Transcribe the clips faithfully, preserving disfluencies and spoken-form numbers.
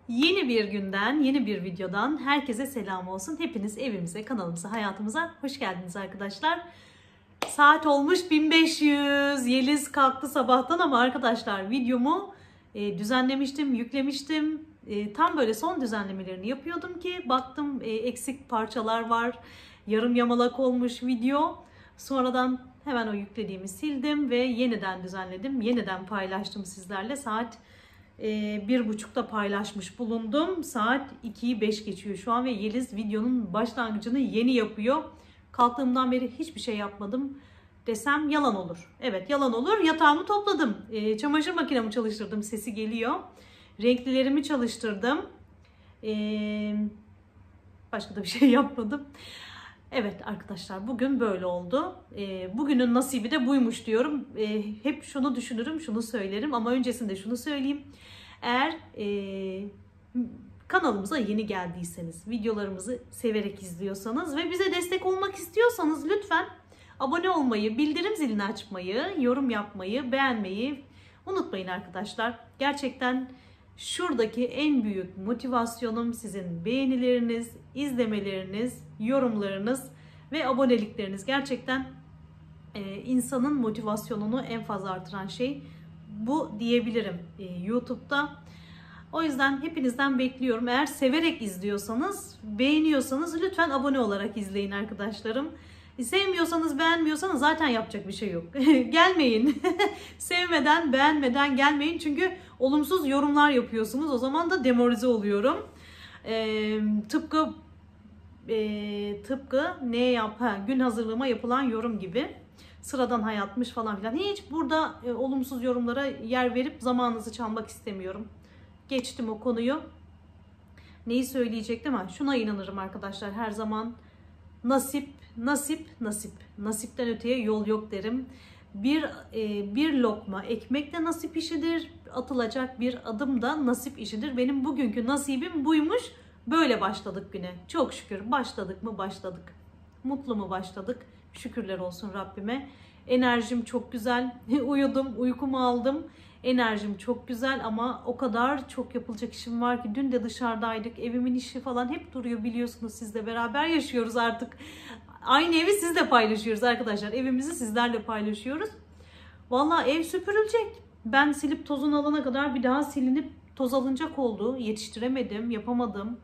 Yeni bir günden, yeni bir videodan herkese selam olsun. Hepiniz evimize, kanalımıza, hayatımıza hoş geldiniz arkadaşlar. Saat olmuş bin beş yüz. Yeliz kalktı sabahtan ama arkadaşlar videomu e, düzenlemiştim, yüklemiştim. E, tam böyle son düzenlemelerini yapıyordum ki baktım e, eksik parçalar var. Yarım yamalak olmuş video. Sonradan hemen o yüklediğimi sildim ve yeniden düzenledim. Yeniden paylaştım sizlerle. Saat e, bir buçukta paylaşmış bulundum. Saat ikiyi beş geçiyor şu an ve Yeliz videonun başlangıcını yeni yapıyor. Kalktığımdan beri hiçbir şey yapmadım desem yalan olur. Evet, yalan olur. Yatağımı topladım. E, çamaşır makinemi çalıştırdım. Sesi geliyor. Renklilerimi çalıştırdım. E, başka da bir şey yapmadım. Evet arkadaşlar, bugün böyle oldu. E, bugünün nasibi de buymuş diyorum. E, hep şunu düşünürüm, şunu söylerim ama öncesinde şunu söyleyeyim. Eğer e, kanalımıza yeni geldiyseniz, videolarımızı severek izliyorsanız ve bize destek olmak istiyorsanız lütfen abone olmayı, bildirim zilini açmayı, yorum yapmayı, beğenmeyi unutmayın arkadaşlar. Gerçekten şuradaki en büyük motivasyonum sizin beğenileriniz, izlemeleriniz, yorumlarınız ve abonelikleriniz. Gerçekten e, insanın motivasyonunu en fazla artıran şey bu diyebilirim e, YouTube'da. O yüzden hepinizden bekliyorum. Eğer severek izliyorsanız, beğeniyorsanız lütfen abone olarak izleyin arkadaşlarım. Sevmiyorsanız, beğenmiyorsanız zaten yapacak bir şey yok. Gelmeyin. Sevmeden, beğenmeden gelmeyin. Çünkü olumsuz yorumlar yapıyorsunuz. O zaman da demoralize oluyorum. Ee, tıpkı e, tıpkı ne yap? Ha, gün hazırlığıma yapılan yorum gibi. Sıradan hayatmış falan filan. Hiç burada e, olumsuz yorumlara yer verip zamanınızı çalmak istemiyorum. Geçtim o konuyu. Neyi söyleyecektim? Ha, şuna inanırım arkadaşlar. Her zaman nasip, nasip, nasip. Nasipten öteye yol yok derim. Bir e, bir lokma ekmek de nasip işidir. Atılacak bir adım da nasip işidir. Benim bugünkü nasibim buymuş. Böyle başladık güne. Çok şükür. Başladık mı başladık. Mutlu mu başladık. Şükürler olsun Rabbime. Enerjim çok güzel. Uyudum, uykumu aldım. Enerjim çok güzel ama o kadar çok yapılacak işim var ki. Dün de dışarıdaydık. Evimin işi falan hep duruyor, biliyorsunuz, sizle beraber yaşıyoruz artık. Aynı evi sizle paylaşıyoruz arkadaşlar. Evimizi sizlerle paylaşıyoruz. Vallahi ev süpürülecek. Ben silip tozun alana kadar bir daha silinip toz alınacak oldu. Yetiştiremedim, yapamadım.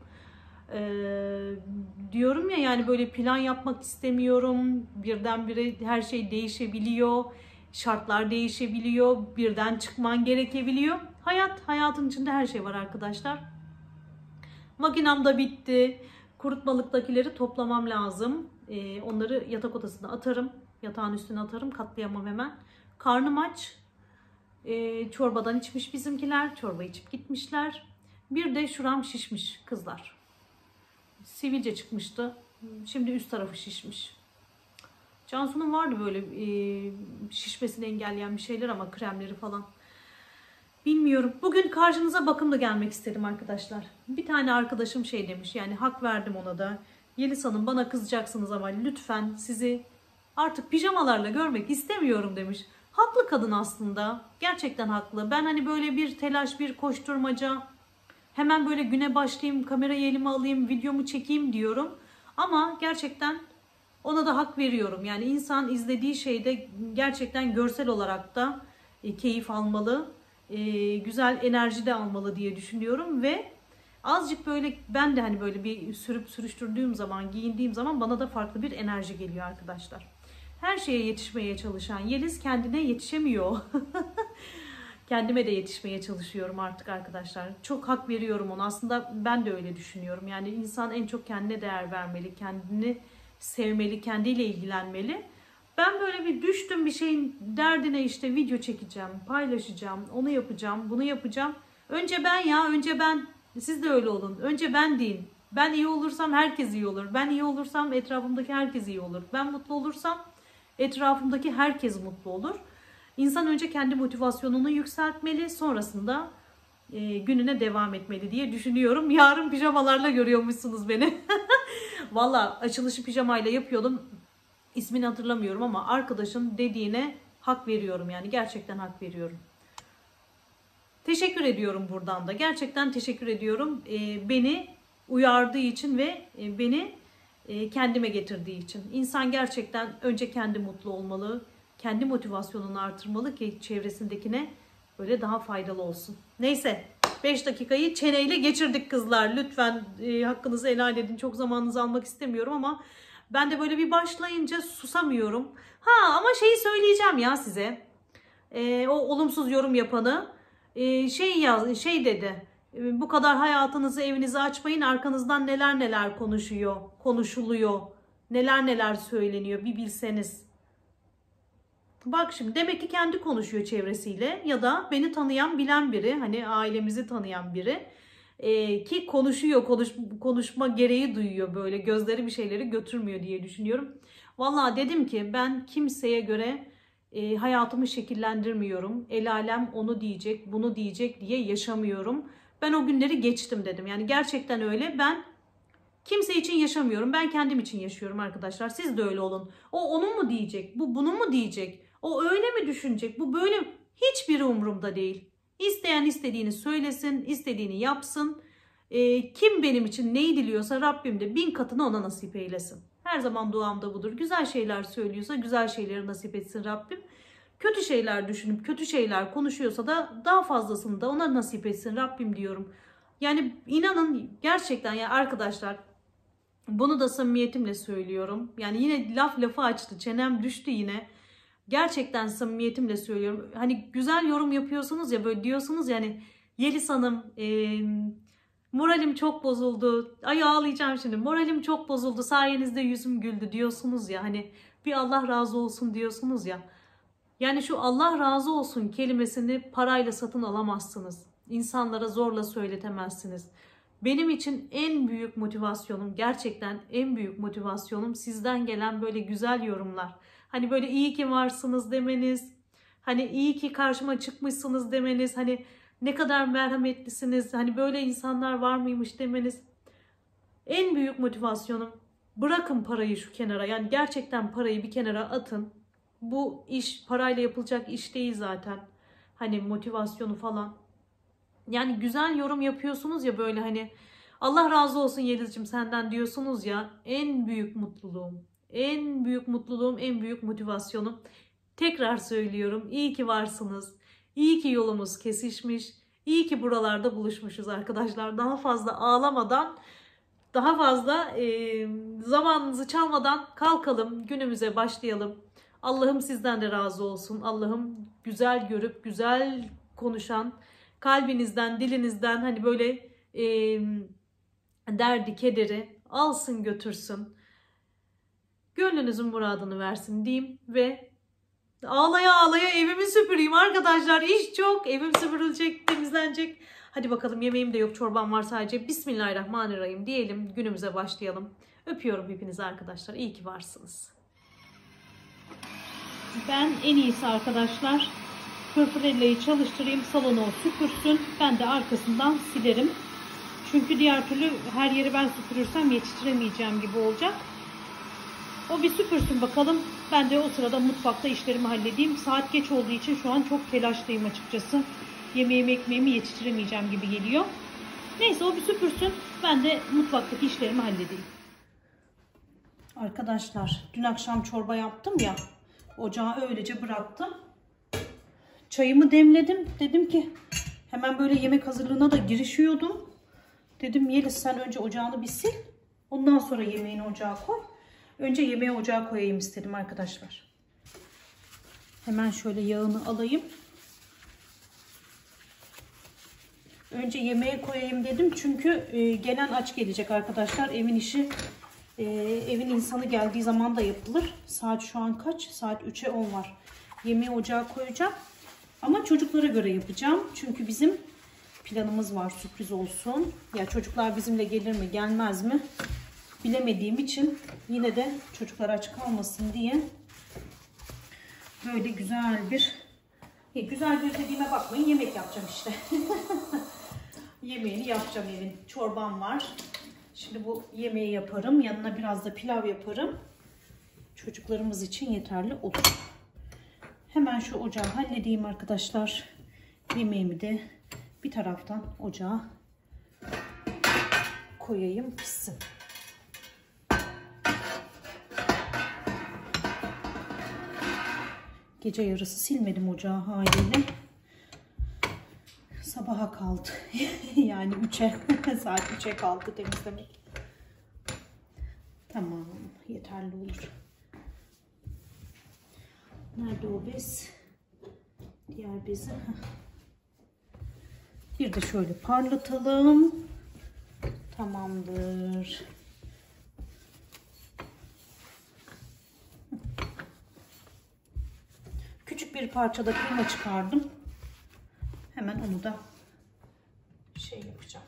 Ee, diyorum ya, yani böyle plan yapmak istemiyorum. Birdenbire her şey değişebiliyor. Şartlar değişebiliyor. Birden çıkman gerekebiliyor. Hayat, hayatın içinde her şey var arkadaşlar. Makinam da bitti. Kurutmalıktakileri toplamam lazım. Ee, onları yatak odasına atarım. Yatağın üstüne atarım. Katlayamam hemen. Karnım aç. Ee, çorbadan içmiş bizimkiler. Çorba içip gitmişler. Bir de şuram şişmiş kızlar. Sivilce çıkmıştı. Şimdi üst tarafı şişmiş. Cansu'nun vardı böyle e, şişmesini engelleyen bir şeyler ama kremleri falan. Bilmiyorum. Bugün karşınıza bakımla gelmek istedim arkadaşlar. Bir tane arkadaşım şey demiş, yani hak verdim ona da. Yeliz Hanım, bana kızacaksınız ama lütfen sizi artık pijamalarla görmek istemiyorum demiş. Haklı kadın aslında. Gerçekten haklı. Ben hani böyle bir telaş, bir koşturmaca, hemen böyle güne başlayayım, kamerayı elime alayım, videomu çekeyim diyorum. Ama gerçekten ona da hak veriyorum. Yani insan izlediği şeyde gerçekten görsel olarak da e, keyif almalı. E, güzel enerji de almalı diye düşünüyorum ve azıcık böyle ben de hani böyle bir sürüp sürüştürdüğüm zaman, giyindiğim zaman bana da farklı bir enerji geliyor arkadaşlar. Her şeye yetişmeye çalışan Yeliz kendine yetişemiyor. Kendime de yetişmeye çalışıyorum artık arkadaşlar. Çok hak veriyorum ona. Aslında ben de öyle düşünüyorum. Yani insan en çok kendine değer vermeli, kendini sevmeli, kendiyle ilgilenmeli. Ben böyle bir düştüm bir şeyin derdine, işte video çekeceğim, paylaşacağım, onu yapacağım, bunu yapacağım. Önce ben ya, önce ben. Siz de öyle olun. Önce ben deyin. Ben iyi olursam herkes iyi olur. Ben iyi olursam etrafımdaki herkes iyi olur. Ben mutlu olursam etrafımdaki herkes mutlu olur. İnsan önce kendi motivasyonunu yükseltmeli, sonrasında e, gününe devam etmeli diye düşünüyorum. Yarın pijamalarla görüyormuşsunuz beni. Valla açılışı pijamayla yapıyordum. İsmini hatırlamıyorum ama arkadaşın dediğine hak veriyorum, yani gerçekten hak veriyorum. Teşekkür ediyorum buradan da. Gerçekten teşekkür ediyorum. E, beni uyardığı için ve e, beni e, kendime getirdiği için. İnsan gerçekten önce kendi mutlu olmalı. Kendi motivasyonunu artırmalı ki çevresindekine böyle daha faydalı olsun. Neyse, beş dakikayı çeneyle geçirdik kızlar. Lütfen e, hakkınızı helal edin. Çok zamanınızı almak istemiyorum ama ben de böyle bir başlayınca susamıyorum. Ha ama şeyi söyleyeceğim ya size. E, o olumsuz yorum yapanı e, şey yaz, şey dedi. E, bu kadar hayatınızı, evinizi açmayın. Arkanızdan neler neler konuşuyor, konuşuluyor. Neler neler söyleniyor bir bilseniz. Bak şimdi demek ki kendi konuşuyor çevresiyle ya da beni tanıyan bilen biri, hani ailemizi tanıyan biri ee, ki konuşuyor, konuş, konuşma gereği duyuyor, böyle gözleri bir şeyleri götürmüyor diye düşünüyorum. Vallahi dedim ki ben kimseye göre e, hayatımı şekillendirmiyorum. El alem onu diyecek, bunu diyecek diye yaşamıyorum. Ben o günleri geçtim dedim. Yani gerçekten öyle. Ben kimse için yaşamıyorum. Ben kendim için yaşıyorum arkadaşlar. Siz de öyle olun. O onun mu diyecek? Bu bunun mu diyecek? O öyle mi düşünecek? Bu böyle mi? Hiçbiri umurumda değil. İsteyen istediğini söylesin, istediğini yapsın. Ee, kim benim için neyi diliyorsa Rabbim de bin katını ona nasip eylesin. Her zaman duam da budur. Güzel şeyler söylüyorsa güzel şeyleri nasip etsin Rabbim. Kötü şeyler düşünüp kötü şeyler konuşuyorsa da daha fazlasını da ona nasip etsin Rabbim diyorum. Yani inanın gerçekten ya arkadaşlar, bunu da samimiyetimle söylüyorum. Yani yine laf lafı açtı. Çenem düştü yine. Gerçekten samimiyetimle söylüyorum. Hani güzel yorum yapıyorsunuz ya, böyle diyorsunuz yani Yeliz Hanım e, moralim çok bozuldu. Ay ağlayacağım şimdi. Moralim çok bozuldu. Sayenizde yüzüm güldü diyorsunuz ya. Hani bir Allah razı olsun diyorsunuz ya. Yani şu Allah razı olsun kelimesini parayla satın alamazsınız. İnsanlara zorla söyletemezsiniz. Benim için en büyük motivasyonum, gerçekten en büyük motivasyonum sizden gelen böyle güzel yorumlar. Hani böyle iyi ki varsınız demeniz, hani iyi ki karşıma çıkmışsınız demeniz, hani ne kadar merhametlisiniz, hani böyle insanlar var mıymış demeniz. En büyük motivasyonum, bırakın parayı şu kenara, yani gerçekten parayı bir kenara atın. Bu iş parayla yapılacak iş değil zaten. Hani motivasyonu falan. Yani güzel yorum yapıyorsunuz ya, böyle hani Allah razı olsun Yeliz'cim senden diyorsunuz ya, en büyük mutluluğum, en büyük mutluluğum, en büyük motivasyonum. Tekrar söylüyorum, iyi ki varsınız, iyi ki yolumuz kesişmiş, iyi ki buralarda buluşmuşuz arkadaşlar. Daha fazla ağlamadan, daha fazla e, zamanınızı çalmadan kalkalım, günümüze başlayalım. Allah'ım sizden de razı olsun. Allah'ım güzel görüp güzel konuşan, kalbinizden, dilinizden hani böyle e, derdi, kederi alsın götürsün. Gönlünüzün muradını versin diyeyim ve ağlaya ağlaya evimi süpüreyim arkadaşlar. İş çok. Evim süpürülecek, temizlenecek. Hadi bakalım, yemeğim de yok, çorbam var sadece. Bismillahirrahmanirrahim diyelim, günümüze başlayalım. Öpüyorum hepinizi arkadaşlar. İyi ki varsınız. Ben en iyisi arkadaşlar Fırfırellayı çalıştırayım, salonu süpürsün. Ben de arkasından silerim. Çünkü diğer türlü her yeri ben süpürürsem yetiştiremeyeceğim gibi olacak. O bir süpürsün bakalım. Ben de o sırada mutfakta işlerimi halledeyim. Saat geç olduğu için şu an çok telaşlıyım açıkçası. Yemeğimi ekmeğimi yetiştiremeyeceğim gibi geliyor. Neyse o bir süpürsün. Ben de mutfaktaki işlerimi halledeyim. Arkadaşlar dün akşam çorba yaptım ya. Ocağı öylece bıraktım. Çayımı demledim. Dedim ki hemen böyle yemek hazırlığına da girişiyordum. Dedim Yeliz sen önce ocağını bir sil. Ondan sonra yemeğini ocağa koy. Önce yemeği ocağa koyayım istedim arkadaşlar. Hemen şöyle yağını alayım. Önce yemeğe koyayım dedim. Çünkü e, gelen aç gelecek arkadaşlar. Evin işi, e, evin insanı geldiği zaman da yapılır. Saat şu an kaç? Saat üçe on var. Yemeği ocağa koyacağım. Ama çocuklara göre yapacağım. Çünkü bizim planımız var, sürpriz olsun. Ya çocuklar bizimle gelir mi gelmez mi bilemediğim için yine de çocuklar aç kalmasın diye böyle güzel bir ya güzel bir dediğime bakmayın, yemek yapacağım işte. Yemeğini yapacağım evin. Çorbam var. Şimdi bu yemeği yaparım. Yanına biraz da pilav yaparım. Çocuklarımız için yeterli olur. Hemen şu ocağı halledeyim arkadaşlar. Yemeğimi de Bir taraftan ocağa koyayım pişsin. Gece yarısı silmedim ocağı haliyle. Sabaha kaldı. Yani üçe saat üçe kaldı temizlemek. Tamam, yeterli olur. Nerede o bez? Diğer bezi. Bir de şöyle parlatalım. Tamamdır. Küçük bir parçada kıyma çıkardım. Hemen onu da şey yapacağım.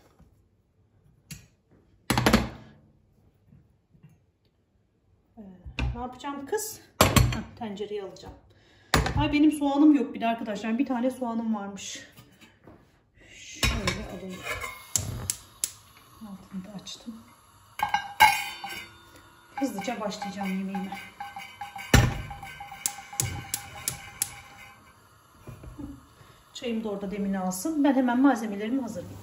Ee, ne yapacağım kız? Heh, tencereyi alacağım. Ay benim soğanım yok bir de arkadaşlar. Bir tane soğanım varmış. Şöyle alayım. Altını da açtım. Hızlıca başlayacağım yemeğime. Çayım da orada demini alsın. Ben hemen malzemelerimi hazırlayayım.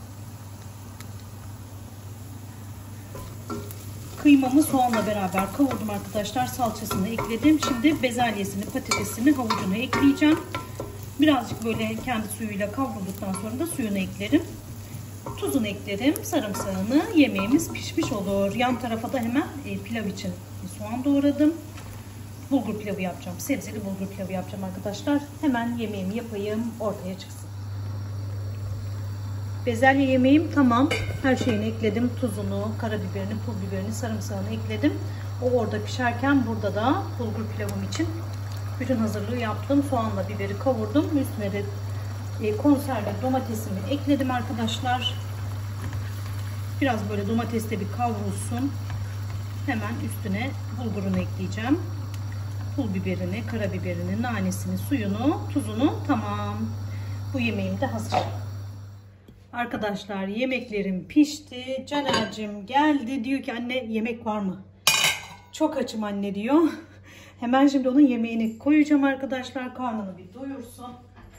Kıymamı soğanla beraber kavurdum arkadaşlar. Salçasını ekledim. Şimdi bezelyesini, patatesini, havucunu ekleyeceğim. Birazcık böyle kendi suyuyla kavrulduktan sonra da suyunu eklerim. Tuzunu eklerim. Sarımsağını, yemeğimiz pişmiş olur. Yan tarafa da hemen e, pilav için soğan doğradım. Bulgur pilavı yapacağım. Sebzeli bulgur pilavı yapacağım arkadaşlar. Hemen yemeğimi yapayım. Ortaya çıksın. Bezelye yemeğim tamam. Her şeyini ekledim. Tuzunu, karabiberini, pul biberini, sarımsağını ekledim. O orada pişerken burada da bulgur pilavım için bütün hazırlığı yaptım. Soğanla biberi kavurdum. Üstüne de e, konserve domatesimi ekledim arkadaşlar. Biraz böyle domatesle bir kavrulsun. Hemen üstüne bulgurunu ekleyeceğim. Pul biberini, karabiberini, nanesini, suyunu, tuzunu tamam. Bu yemeğim de hazır. Arkadaşlar yemeklerim pişti. Caner'cim geldi. Diyor ki anne yemek var mı? Çok açım anne diyor. Hemen şimdi onun yemeğini koyacağım arkadaşlar. Karnını bir doyursun.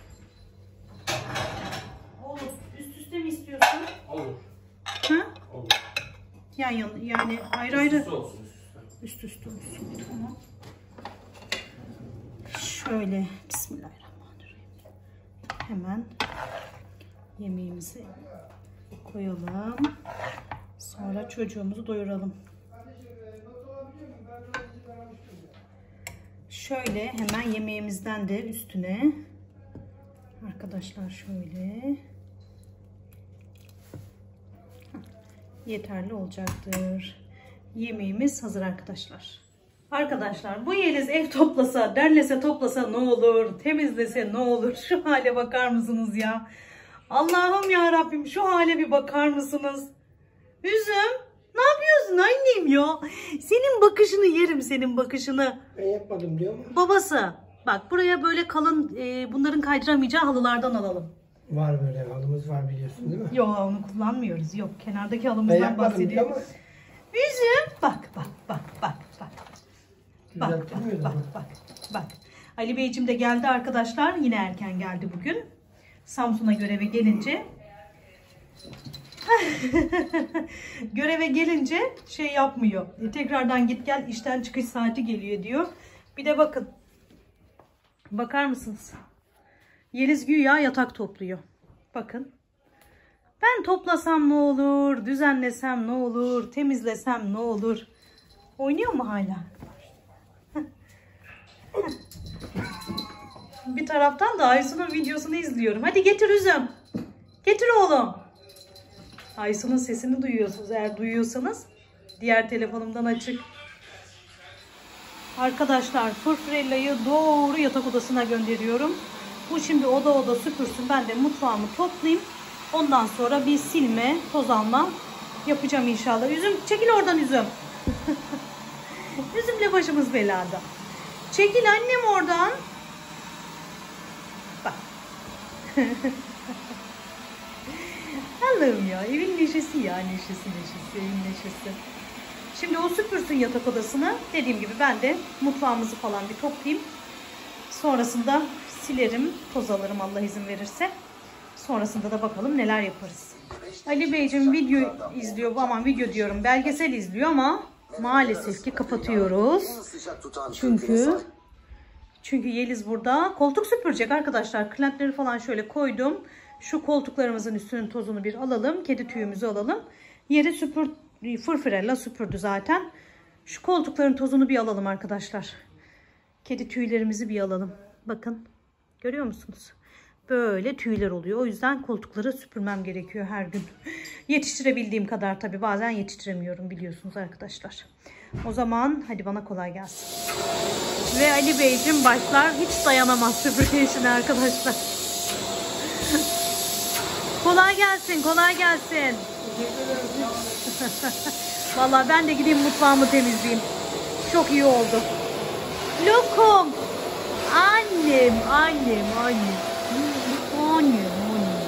Olur. Üst üste mi istiyorsun? Olur. Ha? Olur. Yan yan yani ayrı ayrı. Üst üste olsun. Üst üste. Üst üste olsun. Tamam. Şöyle bismillahirrahmanirrahim. Hemen yemeğimizi koyalım. Sonra çocuğumuzu doyuralım. Şöyle hemen yemeğimizden de üstüne arkadaşlar şöyle yeterli olacaktır. Yemeğimiz hazır arkadaşlar. Arkadaşlar bu Yeliz ev toplasa, derlese toplasa ne olur, temizlese ne olur? Şu hale bakar mısınız ya? Allah'ım ya Rabbim şu hale bir bakar mısınız? Üzüm, ne yapıyorsun annem ya? Senin bakışını yerim, senin bakışını. Ben yapmadım diyor mu? Babası, bak buraya böyle kalın, e, bunların kaydıramayacağı halılardan alalım. Var böyle halımız var biliyorsun değil mi? Yok onu kullanmıyoruz. Yok kenardaki Ben halımızdan yapmadım diyor bahsediyorum. ama Üzüm, bak bak bak bak bak. Bak bak düzeltemiyoruz bak ama. bak bak. Ali Beyciğim de geldi arkadaşlar. Yine erken geldi bugün. Samsun'a göreve gelince göreve gelince şey yapmıyor. E, tekrardan git gel işten çıkış saati geliyor diyor. Bir de bakın. Bakar mısınız? Yeliz güya yatak topluyor. Bakın. Ben toplasam ne olur? Düzenlesem ne olur? Temizlesem ne olur? Oynuyor mu hala? Bir taraftan da Aysun'un videosunu izliyorum. Hadi getir üzüm. Getir oğlum. Aysun'un sesini duyuyorsunuz. Eğer duyuyorsanız diğer telefonumdan açık. Arkadaşlar Fırfırella'yı doğru yatak odasına gönderiyorum. Bu şimdi oda oda süpürsün. Ben de mutfağımı toplayayım. Ondan sonra bir silme, toz alma yapacağım inşallah. Üzüm çekil oradan üzüm. Üzümle başımız belada. Çekil annem oradan. Bak. Allah'ım ya evin neşesi ya neşesi neşesi evin neşesi. Şimdi o süpürsün yatak odasını. Dediğim gibi ben de mutfağımızı falan bir toplayayım. Sonrasında silerim, toz alırım Allah izin verirse. Sonrasında da bakalım neler yaparız. Ali Beyciğim video izliyor. Aman video diyorum. Belgesel izliyor ama maalesef ki kapatıyoruz. Çünkü çünkü Yeliz burada koltuk süpürecek arkadaşlar. Kırlentleri falan şöyle koydum. Şu koltuklarımızın üstünün tozunu bir alalım. Kedi tüyümüzü alalım. Yeri süpür, fırfırella süpürdü zaten. Şu koltukların tozunu bir alalım arkadaşlar. Kedi tüylerimizi bir alalım. Bakın. Görüyor musunuz? Böyle tüyler oluyor. O yüzden koltukları süpürmem gerekiyor her gün. Yetiştirebildiğim kadar tabii. Bazen yetiştiremiyorum biliyorsunuz arkadaşlar. O zaman hadi bana kolay gelsin. Ve Ali Beyciğim başlar. Hiç dayanamaz süpürge işine arkadaşlar. Kolay gelsin. Kolay gelsin. Vallahi ben de gideyim mutfağımı temizleyeyim. Çok iyi oldu. Lokum. Annem, annem, annem. Annem, annem.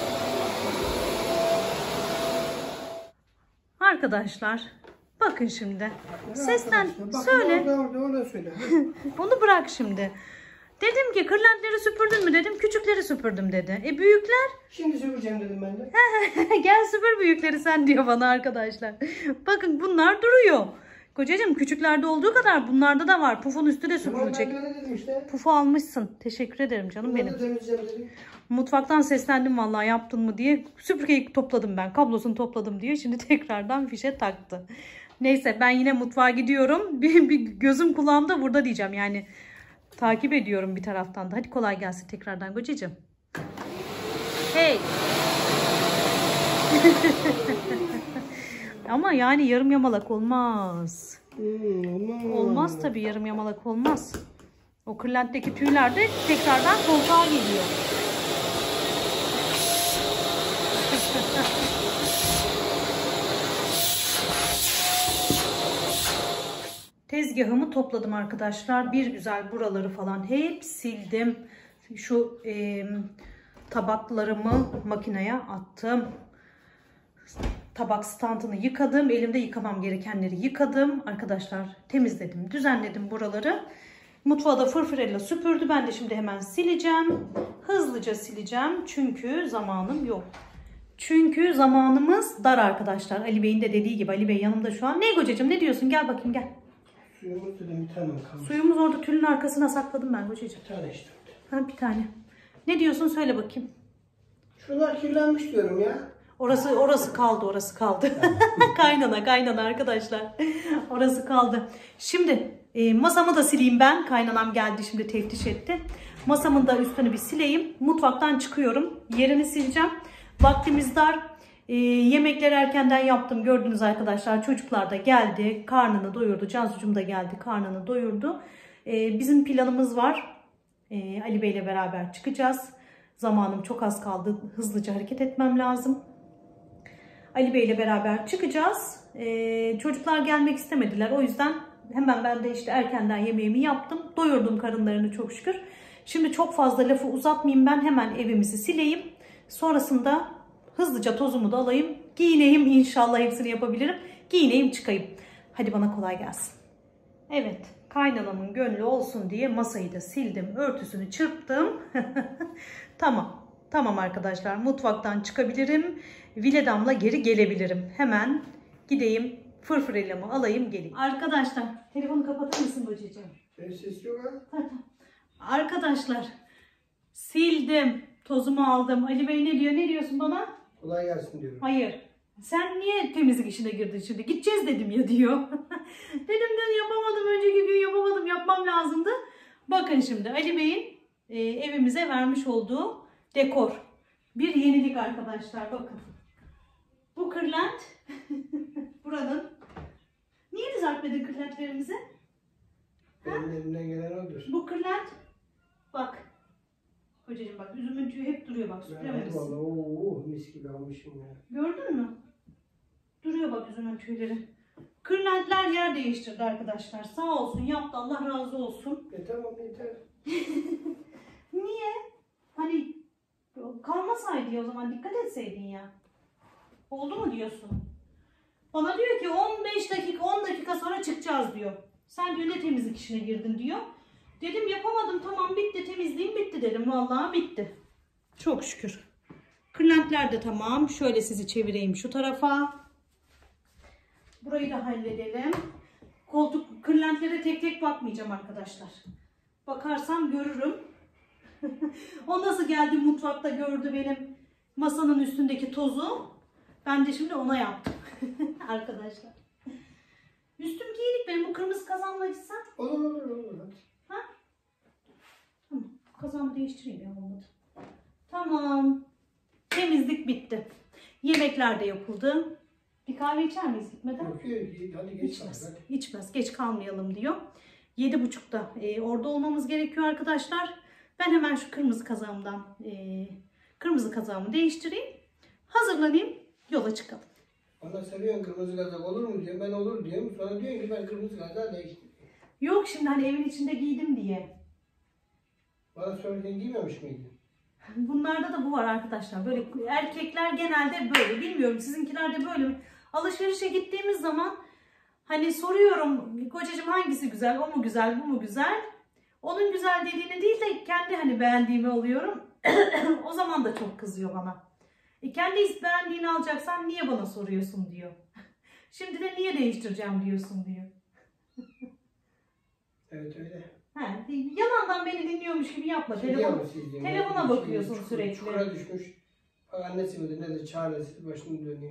Arkadaşlar, bakın şimdi. Sesten söyle. Onu bırak şimdi. Dedim ki kırlentleri süpürdün mü dedim. Küçükleri süpürdüm dedi. E büyükler? Şimdi süpüreceğim dedim ben de. Gel süpür büyükleri sen diyor bana arkadaşlar. Bakın bunlar duruyor. Kocacığım küçüklerde olduğu kadar bunlarda da var. Pufun üstü de süpürülecek. Işte. Pufu almışsın. Teşekkür ederim canım Bunları benim. temizleyeceğim dedim. Mutfaktan seslendim vallahi yaptın mı diye. Süpürgeyi topladım ben. Kablosunu topladım diyor. Şimdi tekrardan fişe taktı. Neyse ben yine mutfağa gidiyorum. Bir, bir gözüm kulağımda burada diyeceğim. Yani takip ediyorum bir taraftan da. Hadi kolay gelsin tekrardan kocacığım. Hey. Ama yani yarım yamalak olmaz. Hmm, olmaz. Olmaz tabii yarım yamalak olmaz. O kırlentteki tüyler de tekrardan koltuğa geliyor. Tezgahımı topladım arkadaşlar. Bir güzel buraları falan hep sildim. Şu e, tabaklarımı makineye attım. Tabak standını yıkadım. Elimde yıkamam gerekenleri yıkadım. Arkadaşlar temizledim, düzenledim buraları. Mutfağı da fırfırella süpürdü. Ben de şimdi hemen sileceğim. Hızlıca sileceğim. Çünkü zamanım yok. Çünkü zamanımız dar arkadaşlar. Ali Bey'in de dediği gibi. Ali Bey yanımda şu an. Ne kocacığım ne diyorsun? Gel bakayım gel. Suyumuz dedim bir tane kalmış. Suyumuz orada tülün arkasına sakladım ben kocacığım. Bir tane işte. Ha, bir tane. Ne diyorsun söyle bakayım. Şunlar kirlenmiş diyorum ya. Orası orası kaldı, orası kaldı. kaynana, kaynana arkadaşlar. Orası kaldı. Şimdi e, masamı da sileyim ben. Kaynanam geldi şimdi teftiş etti. Masamın da üstünü bir sileyim. Mutfaktan çıkıyorum. Yerini sileceğim. Vaktimiz dar. E, yemekleri erkenden yaptım. Gördünüz arkadaşlar. Çocuklar da geldi. Karnını doyurdu. Cansucuğum da geldi. Karnını doyurdu. E, bizim planımız var. E, Ali Bey ile beraber çıkacağız. Zamanım çok az kaldı. Hızlıca hareket etmem lazım. Ali Bey ile beraber çıkacağız. Ee, çocuklar gelmek istemediler. O yüzden hemen ben de işte erkenden yemeğimi yaptım. Doyurdum karınlarını çok şükür. Şimdi çok fazla lafı uzatmayayım ben. Hemen evimizi sileyim. Sonrasında hızlıca tozumu da alayım. Giyineyim inşallah hepsini yapabilirim. Giyineyim çıkayım. Hadi bana kolay gelsin. Evet. Kaynanamın gönlü olsun diye masayı da sildim. Örtüsünü çırptım. Tamam. Tamam arkadaşlar. Mutfaktan çıkabilirim. Viledamla geri gelebilirim. Hemen gideyim. Fırfırellamı alayım geleyim. Arkadaşlar. Telefonu kapatır mısın kocacığım? Benim ses yok ha. Tamam. Arkadaşlar. Sildim. Tozumu aldım. Ali Bey ne diyor? Ne diyorsun bana? Kolay gelsin diyorum. Hayır. Sen niye temizlik işine girdin şimdi? Gideceğiz dedim ya diyor. Dedim de yapamadım. Önceki gün yapamadım. Yapmam lazımdı. Bakın şimdi Ali Bey'in e, evimize vermiş olduğu dekor. Bir yenilik arkadaşlar. Bakın. Bu kırlent. Buranın. Niye düzeltmedin kırlentlerimizi? Benim elimden gelen odur. Bu kırlent. Bak. Kocacığım bak. Üzümün tüyü hep duruyor bak. Süpürememişsin. Vallahi ooo mis gibi almışım ya. Gördün mü? Duruyor bak üzümün tüyleri. Kırlentler yer değiştirdi arkadaşlar. Sağ olsun yaptı. Allah razı olsun. E tamam yeter. Niye? Hani kalmasaydı ya o zaman dikkat etseydin ya. Oldu mu diyorsun? Bana diyor ki on beş dakika on dakika sonra çıkacağız diyor. Sen diyor ne temizlik işine girdin diyor. Dedim yapamadım tamam bitti temizliğim bitti dedim. Vallahi bitti. Çok şükür. Kırlentler de tamam. Şöyle sizi çevireyim şu tarafa. Burayı da halledelim. Koltuk kırlentlere tek tek bakmayacağım arkadaşlar. Bakarsam görürüm. O nasıl geldi mutfakta gördü benim masanın üstündeki tozu. Ben de şimdi ona yaptım. Arkadaşlar. Üstüm giyinik benim, bu kırmızı kazanla gitsem. Olur olur olur. Ha? Tamam. Kazanı değiştireyim ya, olmadı. Tamam. Temizlik bitti. Yemekler de yapıldı. Bir kahve içer miyiz gitmeden? Yok, hadi geç. İçmez. İçmez. Geç kalmayalım diyor. Yedi buçukta e, orada olmamız gerekiyor arkadaşlar. Ben hemen şu kırmızı kazağımdan e, kırmızı kazağımı değiştireyim. Hazırlanayım. Yola çıkalım. Bana seviyorsun kırmızı kazak olur mu diyor. Ben olur diyorum. Sonra diyor ki ben kırmızı kazağı değiştireyim. Yok şimdi hani evin içinde giydim diye. Bana söylerken giymemiş miydin? Bunlarda da bu var arkadaşlar. Böyle erkekler genelde böyle. Bilmiyorum sizinkiler de böyle mi? Alışverişe gittiğimiz zaman hani soruyorum, kocacığım hangisi güzel, o mu güzel, bu mu güzel? Onun güzel dediğini değil de kendi hani beğendiğimi alıyorum. O zaman da çok kızıyor bana. E kendi beğendiğini alacaksan niye bana soruyorsun diyor. Şimdi de niye değiştireceğim diyorsun diyor. Evet öyle. He, yalandan beni dinliyormuş gibi yapma. Telefon, telefona bakıyorsun çukur, sürekli. Çukura düşmüş. Bak annesi midir ne de çaresiz başını dönüyor.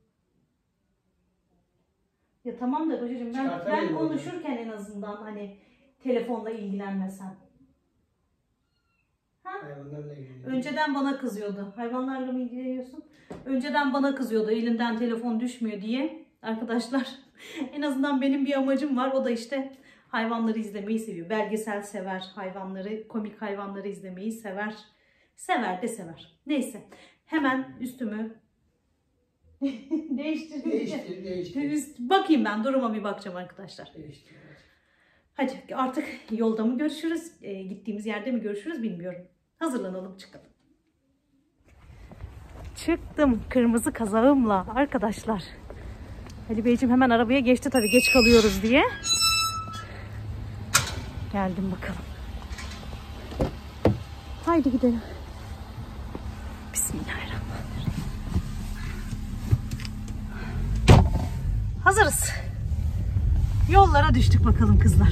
Ya tamam da kocacığım ben, ben konuşurken en azından hani telefonla ilgilenmesen. Ha? Hayvanlarla ilgileniyor. Önceden bana kızıyordu. Hayvanlarla mı ilgileniyorsun? Önceden bana kızıyordu elinden telefon düşmüyor diye. Arkadaşlar en azından benim bir amacım var. O da işte hayvanları izlemeyi seviyor. Belgesel sever hayvanları, komik hayvanları izlemeyi sever. Sever de sever. Neyse hemen üstümü değiştir. Değiştir, değiştir. Bakayım ben duruma bir bakacağım arkadaşlar. Değiştir. Hadi artık yolda mı görüşürüz, e, gittiğimiz yerde mi görüşürüz bilmiyorum. Hazırlanalım çıkalım. Çıktım kırmızı kazağımla arkadaşlar. Ali Beyciğim hemen arabaya geçti tabii geç kalıyoruz diye. Geldim bakalım. Haydi gidelim. Bismillahirrahmanirrahim. Hazırız. Yollara düştük bakalım kızlar.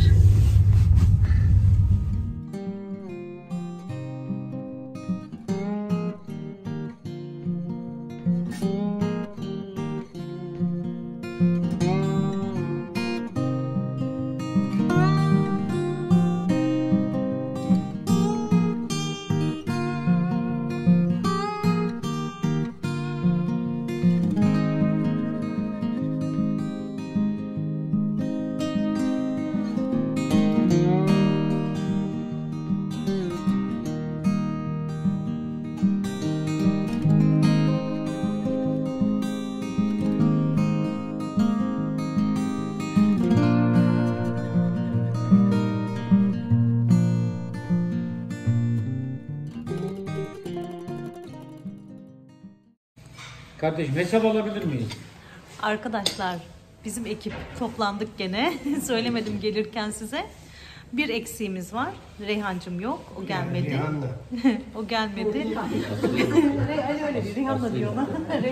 Kardeşim hesap alabilir miyiz? Arkadaşlar bizim ekip toplandık gene. Söylemedim gelirken size. Bir eksiğimiz var. Reyhancığım yok. O gelmedi. Rihanna. O gelmedi. Ali öyle diyor. Rihanna diyorlar.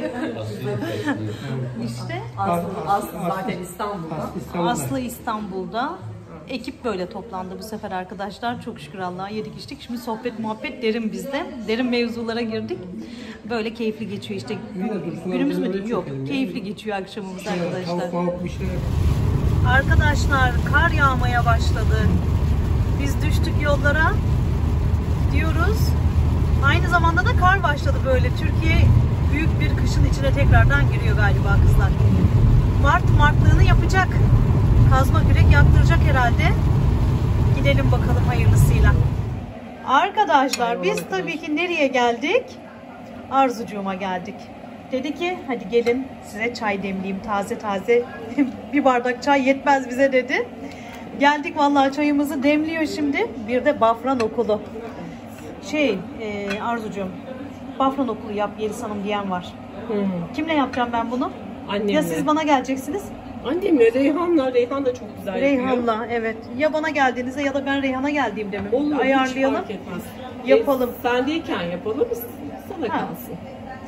İşte Aslı, Aslı zaten İstanbul'da. Aslı İstanbul'da. Ekip böyle toplandı bu sefer arkadaşlar. Çok şükür Allah'a yedik içtik. Şimdi sohbet muhabbet derin bizde. Derin mevzulara girdik. Böyle keyifli geçiyor işte. Günümüz mü diyeyim? Yok. Keyifli geçiyor akşamımız arkadaşlar. Arkadaşlar kar yağmaya başladı. Biz düştük yollara. Gidiyoruz. Aynı zamanda da kar başladı böyle. Türkiye büyük bir kışın içine tekrardan giriyor galiba kızlar. Mart martlığını yapacak. Kazma kürek yaktıracak herhalde. Gidelim bakalım hayırlısıyla. Arkadaşlar biz tabii ki nereye geldik? Arzucuğuma geldik. Dedi ki hadi gelin size çay demleyeyim taze taze. Bir bardak çay yetmez bize dedi. Geldik vallahi çayımızı demliyor şimdi. Bir de Bafran okulu. Şey e, Arzucuğum Bafran okulu yap Yeliz Hanım diyen var. Hmm. Kimle yapacağım ben bunu? Annemle. Ya siz bana geleceksiniz? Annemle Reyhan'la. Reyhan da çok güzel yapıyor. Reyhan'la evet. Ya bana geldiğinizde ya da ben Reyhan'a geldiğimde mi? Olur, Ayarlayalım. hiç fark etmez. Yapalım. E, sendeyken yapalım, sana Ha. kalsın.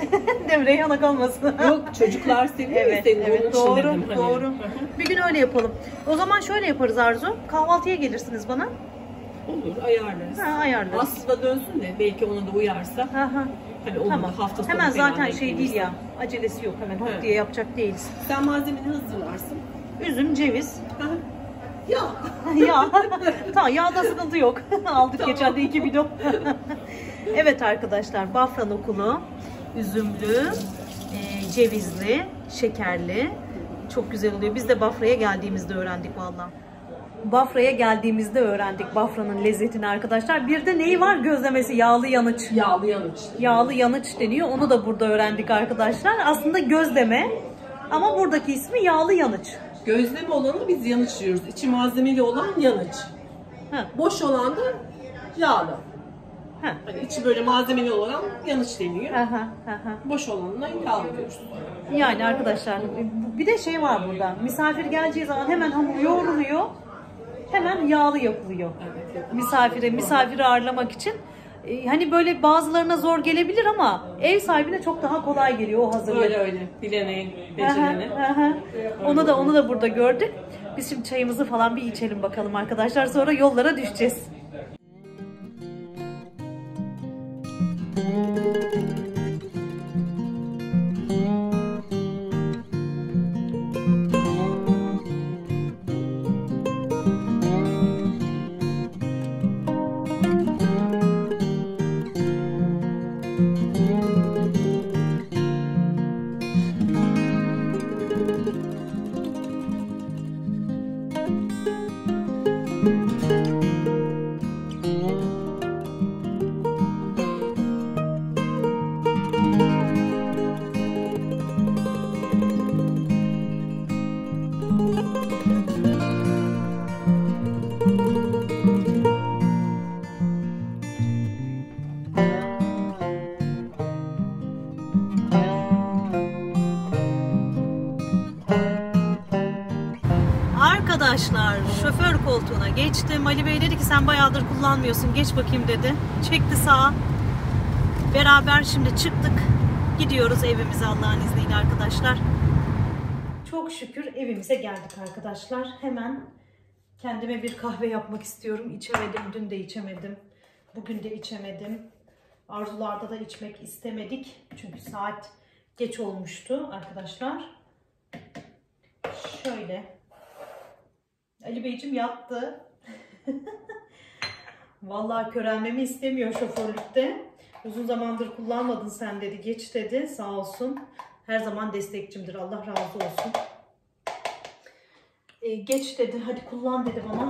Değil mi? Reyhana kalmasın. Yok, çocuklar seviyor Evet, ya senin, onun evet için doğru, dedim hani. doğru. Bir gün öyle yapalım. O zaman şöyle yaparız Arzu. Kahvaltıya gelirsiniz bana. Olur, ayarlarız. Ha, ayarlarız. Aslında dönsün de belki ona da uyarsa. Ha, ha. Hani olur Tamam. da hafta sonu Hemen falan zaten denk şey değil gelirse. ya. Acelesi yok, hemen hop Evet. diye yapacak değiliz. Sen malzemeni hazırlarsın. Üzüm, ceviz. Ya. Ya. Tamam, yağda sıkıntı yok. Aldık Tamam. geçen de iki bidon. Evet arkadaşlar, Bafra nokulu, üzümlü, e, cevizli, şekerli. Çok güzel oluyor. Biz de Bafra'ya geldiğimizde öğrendik vallahi. Bafra'ya geldiğimizde öğrendik Bafra'nın lezzetini arkadaşlar. Bir de neyi var? Gözlemesi, yağlı yanıç. Yağlı yanıç. Yağlı yanıç deniyor. Onu da burada öğrendik arkadaşlar. Aslında gözleme ama buradaki ismi yağlı yanıç. Gözleme olanı biz yanıç diyoruz. İçi malzemeli olan yanıç. Ha. Boş olan da yağlı. Ha. Hani içi böyle malzemeli olan yanıç deniyor. Aha, aha. Boş olanla yağlı diyoruz. Yani arkadaşlar bir de şey var burada. Misafir geleceği zaman hemen hamur yoğruluyor. Hemen yağlı yapılıyor. Evet. Misafire, misafiri ağırlamak için. Ee, hani böyle bazılarına zor gelebilir ama ev sahibine çok daha kolay geliyor o hazırlık. Öyle öyle. Bilene, becerene. Aha, aha. Onu da onu da burada gördük. Biz şimdi çayımızı falan bir içelim bakalım arkadaşlar. Sonra yollara düşeceğiz. Arkadaşlar şoför koltuğuna geçtim. Ali Bey dedi ki sen bayağıdır kullanmıyorsun, geç bakayım dedi. Çekti sağa. Beraber şimdi çıktık. Gidiyoruz evimize Allah'ın izniyle arkadaşlar. Çok şükür evimize geldik arkadaşlar. Hemen kendime bir kahve yapmak istiyorum. İçemedim. Dün de içemedim. Bugün de içemedim. Arzularda da içmek istemedik. Çünkü saat geç olmuştu arkadaşlar. Şöyle. Ali Beyciğim yattı. Vallahi körelmemi istemiyor şoförlükte. Uzun zamandır kullanmadın sen dedi. Geç dedi. Sağ olsun. Her zaman destekçimdir. Allah razı olsun. Ee, geç dedi. Hadi kullan dedi bana.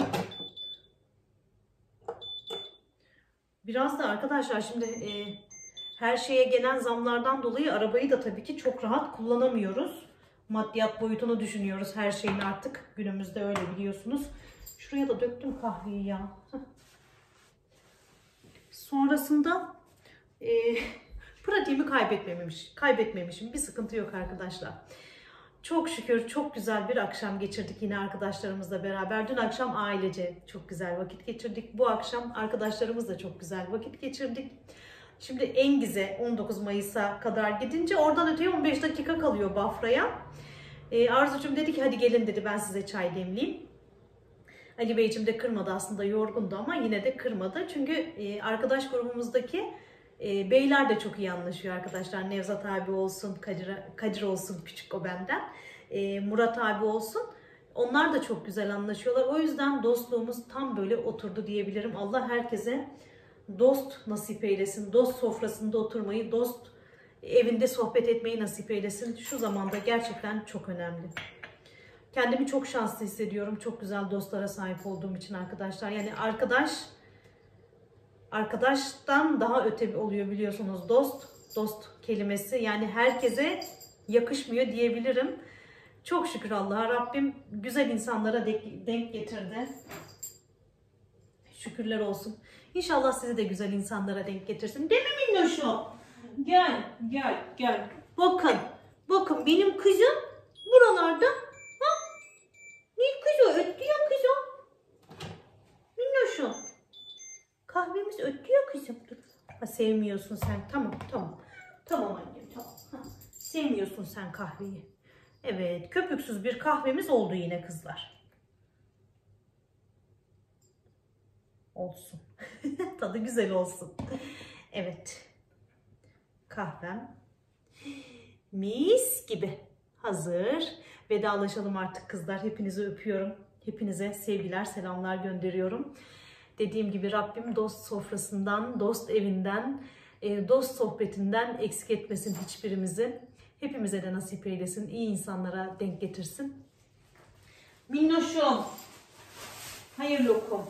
Biraz da arkadaşlar şimdi e, her şeye gelen zamlardan dolayı arabayı da tabii ki çok rahat kullanamıyoruz. Maddiyat boyutunu düşünüyoruz her şeyin artık. Günümüzde öyle biliyorsunuz. Şuraya da döktüm kahveyi ya. Sonrasında e, pratiğimi kaybetmemiş, kaybetmemişim. Bir sıkıntı yok arkadaşlar. Çok şükür çok güzel bir akşam geçirdik yine arkadaşlarımızla beraber. Dün akşam ailece çok güzel vakit geçirdik. Bu akşam arkadaşlarımızla çok güzel vakit geçirdik. Şimdi Engiz'e on dokuz Mayıs'a kadar gidince oradan öteye on beş dakika kalıyor Bafra'ya. Ee, Arzucuğum dedi ki hadi gelin dedi, ben size çay demleyeyim. Ali Beyciğim de kırmadı, aslında yorgundu ama yine de kırmadı. Çünkü e, arkadaş grubumuzdaki e, beyler de çok iyi anlaşıyor arkadaşlar. Nevzat abi olsun, Kadir, Kadir olsun, küçük o benden. E, Murat abi olsun. Onlar da çok güzel anlaşıyorlar. O yüzden dostluğumuz tam böyle oturdu diyebilirim. Allah herkese dost nasip eylesin. Dost sofrasında oturmayı, dost evinde sohbet etmeyi nasip eylesin. Şu zamanda gerçekten çok önemli. Kendimi çok şanslı hissediyorum. Çok güzel dostlara sahip olduğum için arkadaşlar. Yani arkadaş, arkadaştan daha öte oluyor biliyorsunuz dost. Dost kelimesi yani herkese yakışmıyor diyebilirim. Çok şükür Allah'a, Rabbim güzel insanlara denk getirdi. Şükürler olsun. İnşallah sizi de güzel insanlara denk getirsin. Değil mi minnoşum? Gel, gel, gel. Bakın, bakın benim kızım buralarda. Ha? Ne kızı? Öttü ya kızım. Minnoşum. Kahvemiz öttü ya kızım. Dur. Ha, sevmiyorsun sen. Tamam, tamam. Tamam annem, tamam. sevmiyorsun sen kahveyi. Evet, köpüksüz bir kahvemiz oldu yine kızlar. Olsun. Tadı güzel olsun. Evet. Kahvem mis gibi hazır. Vedalaşalım artık kızlar. Hepinizi öpüyorum. Hepinize sevgiler, selamlar gönderiyorum. Dediğim gibi Rabbim dost sofrasından, dost evinden, dost sohbetinden eksik etmesin hiçbirimizi. Hepimize de nasip eylesin. İyi insanlara denk getirsin. Minnoşum. Hayır lokum.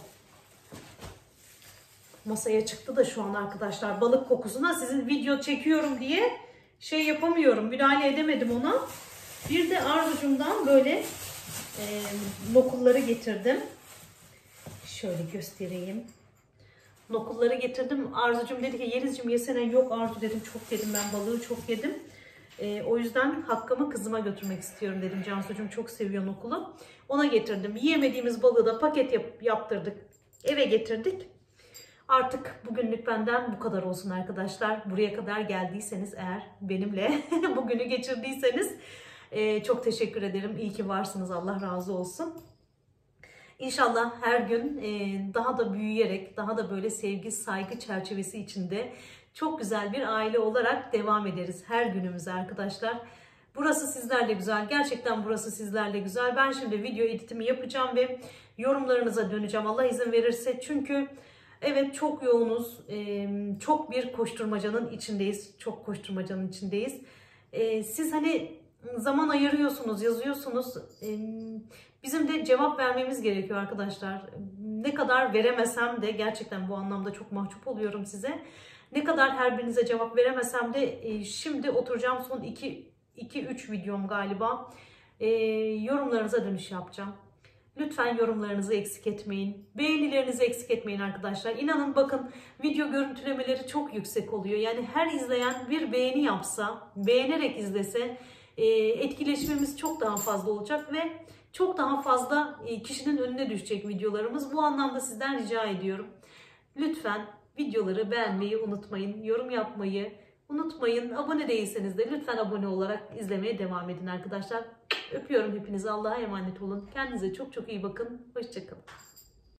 Masaya çıktı da şu an arkadaşlar balık kokusuna sizin video çekiyorum diye şey yapamıyorum. Müdahale edemedim ona. Bir de Arzucum'dan böyle e, lokulları getirdim. Şöyle göstereyim. Lokulları getirdim. Arzucum dedi ki Yeliz'cim yesene. Yok Arzu dedim, çok yedim ben balığı, çok yedim. E, o yüzden hakkımı kızıma götürmek istiyorum dedim. Cansu'cum çok seviyor nokulu. Ona getirdim. Yiyemediğimiz balığı da paket yap, yaptırdık. Eve getirdik. Artık bugünlük benden bu kadar olsun arkadaşlar. Buraya kadar geldiyseniz eğer benimle bugünü geçirdiyseniz e, çok teşekkür ederim. İyi ki varsınız. Allah razı olsun. İnşallah her gün e, daha da büyüyerek, daha da böyle sevgi, saygı çerçevesi içinde çok güzel bir aile olarak devam ederiz her günümüze arkadaşlar. Burası sizlerle güzel. Gerçekten burası sizlerle güzel. Ben şimdi video editimi yapacağım ve yorumlarınıza döneceğim Allah izin verirse. Çünkü evet çok yoğunuz. Çok bir koşturmacanın içindeyiz. Çok koşturmacanın içindeyiz. Siz hani zaman ayırıyorsunuz, yazıyorsunuz. Bizim de cevap vermemiz gerekiyor arkadaşlar. Ne kadar veremesem de gerçekten bu anlamda çok mahcup oluyorum size. Ne kadar her birinize cevap veremesem de şimdi oturacağım son iki üç videom galiba. Yorumlarınıza dönüş yapacağım. Lütfen yorumlarınızı eksik etmeyin. Beğenilerinizi eksik etmeyin arkadaşlar. İnanın bakın video görüntülemeleri çok yüksek oluyor. Yani her izleyen bir beğeni yapsa, beğenerek izlese etkileşimimiz çok daha fazla olacak ve çok daha fazla kişinin önüne düşecek videolarımız. Bu anlamda sizden rica ediyorum. Lütfen videoları beğenmeyi unutmayın. Yorum yapmayı unutmayın. Abone değilseniz de lütfen abone olarak izlemeye devam edin arkadaşlar. Öpüyorum hepinizi. Allah'a emanet olun. Kendinize çok çok iyi bakın. Hoşça kalın.